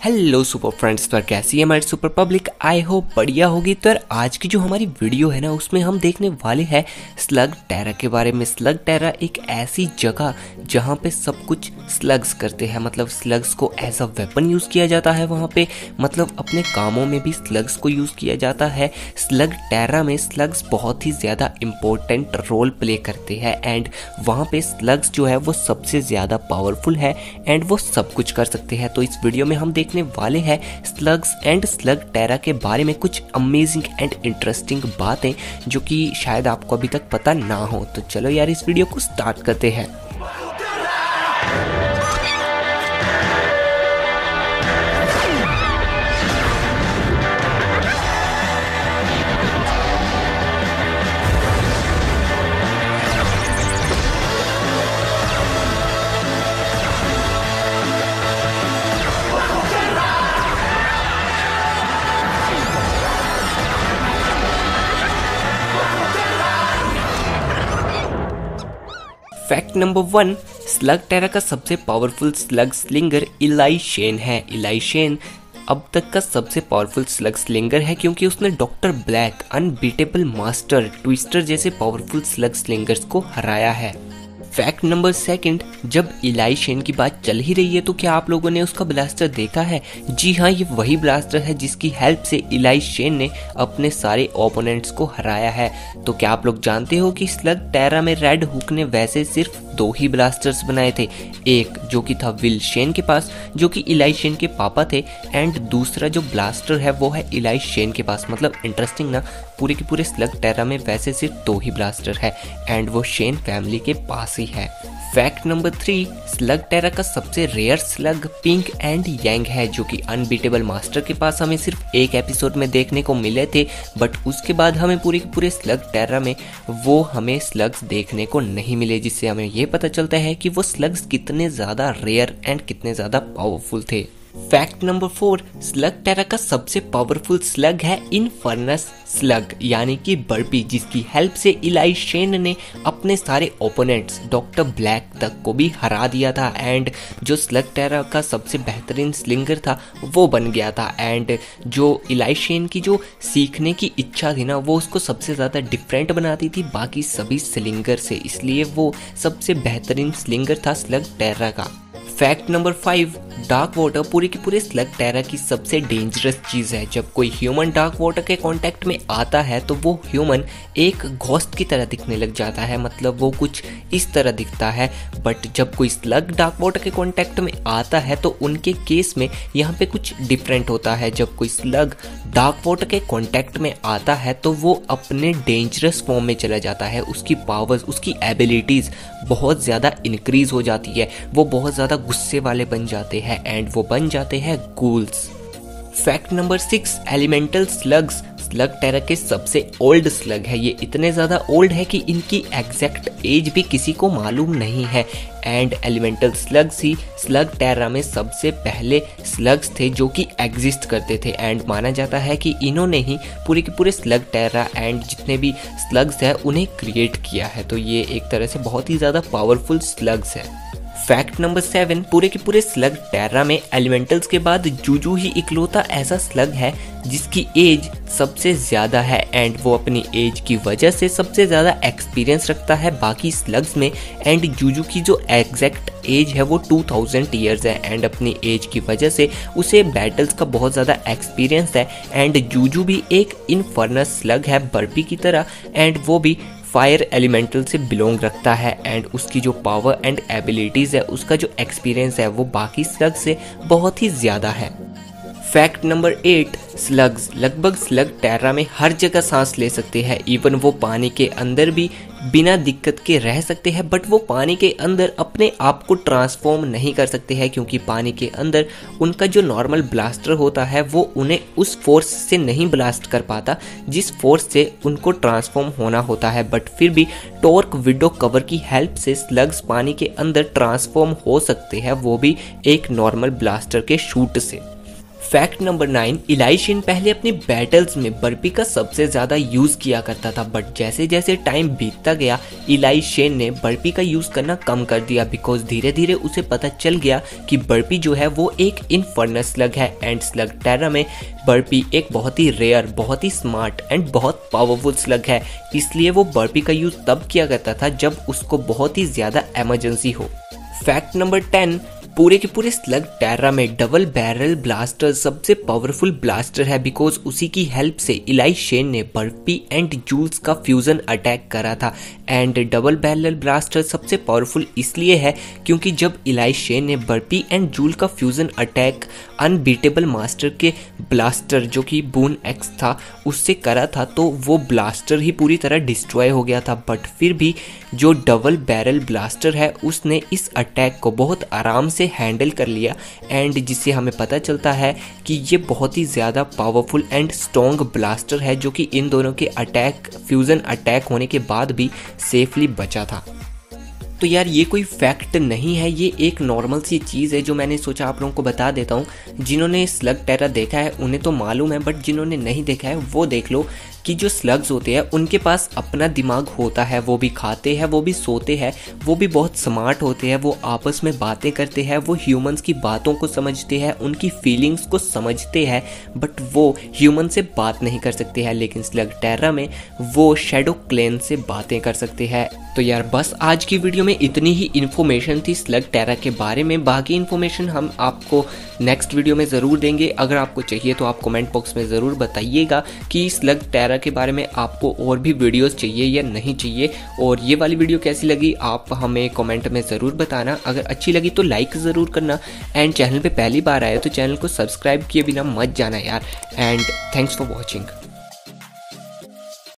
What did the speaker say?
Hello super friends, तो कैसी है हमारी सुपर पब्लिक। आई होप बढ़िया होगी। तो यार आज की जो हमारी वीडियो है ना, उसमें हम देखने वाले हैं स्लग टेरा के बारे में। स्लग टेरा एक ऐसी जगह जहाँ पे सब कुछ स्लग्स करते हैं, मतलब स्लग्स को एज अ वेपन यूज़ किया जाता है वहाँ पे, मतलब अपने कामों में भी स्लग्स को यूज़ किया जाता है। स्लग टेरा में स्लग्स बहुत ही ज़्यादा इम्पोर्टेंट रोल प्ले करते हैं एंड वहाँ पे स्लग्स जो है वो सबसे ज़्यादा पावरफुल है एंड वो सब कुछ कर सकते हैं। तो इस वीडियो में हम देखने वाले हैं स्लग्स एंड स्लग टेरा के बारे में कुछ अमेजिंग एंड इंटरेस्टिंग बातें जो कि शायद आपको अभी तक पता ना हो। तो चलो यार इस वीडियो को स्टार्ट करते हैं। फैक्ट नंबर 1, स्लग टेरा का सबसे powerful slug slinger Eli Shane है। इलाई शेन अब तक का सबसे पावरफुल स्लग स्लिंगर है क्योंकि उसने doctor Black, unbeatable master, Twister जैसे पावरफुल स्लग स्लिंगर्स को हराया है। फैक्ट नंबर 2, जब इलाई शेन की बात चल ही रही है तो क्या आप लोगों ने उसका ब्लास्टर देखा है? जी हाँ, ये वही ब्लास्टर है जिसकी हेल्प से इलाई शेन ने अपने सारे ओपोनेंट्स को हराया है। तो क्या आप लोग जानते हो कि स्लग टेरा में रेड हुक ने वैसे सिर्फ 2 ही ब्लास्टर्स बनाए थे, एक जो कि था विल शेन के पास जो कि इलाई शेन के पापा थे एंड दूसरा जो ब्लास्टर है वो है इलाई शेन के पास। मतलब इंटरेस्टिंग ना, पूरे के पूरे स्लग टेरा में वैसे सिर्फ 2 ही ब्लास्टर है एंड वो शेन फैमिली के पास ही है। फैक्ट नंबर 3, स्लग टेरा का सबसे rare slug pink and Yang है जो कि अनबीटेबल मास्टर के पास हमें सिर्फ एक एपिसोड में देखने को मिले थे, बट उसके बाद हमें पूरे के पूरे स्लग टेरा में वो हमें स्लग्स देखने को नहीं मिले, जिससे हमें ये पता चलता है कि वो स्लग्स कितने ज़्यादा रेयर एंड कितने ज़्यादा पावरफुल थे। फैक्ट नंबर 4, स्लग टेरा का सबसे पावरफुल स्लग है इनफर्नस स्लग यानी कि बर्पी, जिसकी हेल्प से इलाई शेन ने अपने सारे ओपोनेंट्स डॉक्टर ब्लैक तक को भी हरा दिया था एंड जो स्लग टेरा का सबसे बेहतरीन स्लिंगर था वो बन गया था एंड जो इलाई शेन की जो सीखने की इच्छा थी ना, वो उसको सबसे ज़्यादा डिफरेंट बनाती थी बाकी सभी स्लिंगर से, इसलिए वो सबसे बेहतरीन स्लिंगर था स्लग टेरा का। फैक्ट नंबर 5, डार्क वाटर पूरे के पूरे स्लग टेरा की सबसे डेंजरस चीज़ है। जब कोई ह्यूमन डार्क वाटर के कांटेक्ट में आता है तो वो ह्यूमन एक घोस्ट की तरह दिखने लग जाता है, मतलब वो कुछ इस तरह दिखता है। बट जब कोई स्लग डार्क वाटर के कांटेक्ट में आता है तो उनके केस में यहाँ पे कुछ डिफरेंट होता है। जब कोई स्लग डार्क वाटर के कांटेक्ट में आता है तो वो अपने डेंजरस फॉर्म में चला जाता है, उसकी पावर्स, उसकी एबिलिटीज़ बहुत ज़्यादा इंक्रीज हो जाती है, वो बहुत ज़्यादा गुस्से वाले बन जाते हैं एंड वो बन जाते हैं ghouls. Fact number 6, elemental slugs Slugterra के सबसे ओल्ड स्लग है। ये इतने ज़्यादा ओल्ड है कि इनकी एग्जैक्ट एज भी किसी को मालूम नहीं है एंड एलिमेंटल स्लग्स ही स्लग टेरा में सबसे पहले स्लग्स थे जो कि एग्जिस्ट करते थे एंड माना जाता है कि इन्होंने ही पूरे के पूरे स्लग टेरा एंड जितने भी स्लग्स हैं उन्हें क्रिएट किया है। तो ये एक तरह से बहुत ही ज़्यादा पावरफुल स्लग्स है। फैक्ट नंबर 7, पूरे के पूरे स्लग टेरा में एलिमेंटल्स के बाद जूजू ही इकलौता ऐसा स्लग है जिसकी एज सबसे ज़्यादा है एंड वो अपनी एज की वजह से सबसे ज़्यादा एक्सपीरियंस रखता है बाकी स्लग्स में एंड जूजू की जो एग्जैक्ट एज है वो 2000 ईयर्स है एंड अपनी एज की वजह से उसे बैटल्स का बहुत ज़्यादा एक्सपीरियंस है एंड जूजू भी एक इनफर्नस स्लग है बर्पी की तरह एंड वो भी फायर एलिमेंटल से बिलोंग रखता है एंड उसकी जो पावर एंड एबिलिटीज़ है, उसका जो एक्सपीरियंस है वो बाकी स्लग से बहुत ही ज़्यादा है। फैक्ट नंबर 8, स्लग्स लगभग स्लग टेरा में हर जगह सांस ले सकते हैं, इवन वो पानी के अंदर भी बिना दिक्कत के रह सकते हैं, बट वो पानी के अंदर अपने आप को ट्रांसफॉर्म नहीं कर सकते हैं क्योंकि पानी के अंदर उनका जो नॉर्मल ब्लास्टर होता है वो उन्हें उस फोर्स से नहीं ब्लास्ट कर पाता जिस फोर्स से उनको ट्रांसफॉर्म होना होता है। बट फिर भी टॉर्क विडो कवर की हेल्प से स्लग्स पानी के अंदर ट्रांसफॉर्म हो सकते हैं, वो भी एक नॉर्मल ब्लास्टर के शूट से। फैक्ट नंबर 9, इलाई शेन पहले अपने बैटल्स में बर्पी का सबसे ज़्यादा यूज़ किया करता था, बट जैसे जैसे टाइम बीतता गया इलाई शेन ने बर्पी का यूज़ करना कम कर दिया, बिकॉज धीरे धीरे उसे पता चल गया कि बर्पी जो है वो एक इनफर्नस स्लग है एंड स्लग टेरा में बर्पी एक बहुत ही रेयर, बहुत ही स्मार्ट एंड बहुत पावरफुल स्लग है, इसलिए वो बर्पी का यूज़ तब किया करता था जब उसको बहुत ही ज़्यादा इमरजेंसी हो। फैक्ट नंबर 10, पूरे के पूरे स्लग टेरा में डबल बैरल ब्लास्टर सबसे पावरफुल ब्लास्टर है, बिकॉज उसी की हेल्प से इलाई शेन ने बर्पी एंड जूल्स का फ्यूजन अटैक करा था। एंड डबल बैरल ब्लास्टर सबसे पावरफुल इसलिए है क्योंकि जब इलाई शेन ने बर्पी एंड जूल का फ्यूजन अटैक अनबीटेबल मास्टर के ब्लास्टर जो कि बून एक्स था उससे करा था, तो वो ब्लास्टर ही पूरी तरह डिस्ट्रॉय हो गया था, बट फिर भी जो डबल बैरल ब्लास्टर है उसने इस अटैक को बहुत आराम से हैंडल कर लिया, एंड जिससे हमें पता चलता है कि ये बहुत ही ज़्यादा पावरफुल एंड स्ट्रॉन्ग ब्लास्टर है जो कि इन दोनों के अटैक फ्यूज़न अटैक होने के बाद भी सेफली बचा था। तो यार ये कोई फैक्ट नहीं है, ये एक नॉर्मल सी चीज़ है जो मैंने सोचा आप लोगों को बता देता हूँ। जिन्होंने स्लग टेरा देखा है उन्हें तो मालूम है, बट जिन्होंने नहीं देखा है वो देख लो कि जो स्लग्स होते हैं उनके पास अपना दिमाग होता है, वो भी खाते हैं, वो भी सोते हैं, वो भी बहुत स्मार्ट होते हैं, वो आपस में बातें करते हैं, वो ह्यूमंस की बातों को समझते हैं, उनकी फीलिंग्स को समझते हैं, बट वो ह्यूमन से बात नहीं कर सकते हैं। लेकिन स्लग टेरा में वो शैडो क्लैन से बातें कर सकते हैं। तो यार बस आज की वीडियो में इतनी ही इन्फॉर्मेशन थी स्लग टेरा के बारे में, बाकी इन्फॉर्मेशन हम आपको नेक्स्ट वीडियो में ज़रूर देंगे। अगर आपको चाहिए तो आप कमेंट बॉक्स में ज़रूर बताइएगा कि स्लग टेरा के बारे में आपको और भी वीडियोस चाहिए या नहीं चाहिए, और ये वाली वीडियो कैसी लगी आप हमें कमेंट में ज़रूर बताना। अगर अच्छी लगी तो लाइक ज़रूर करना, एंड चैनल पे पहली बार आए तो चैनल को सब्सक्राइब किए बिना मत जाना यार। And thanks for watching.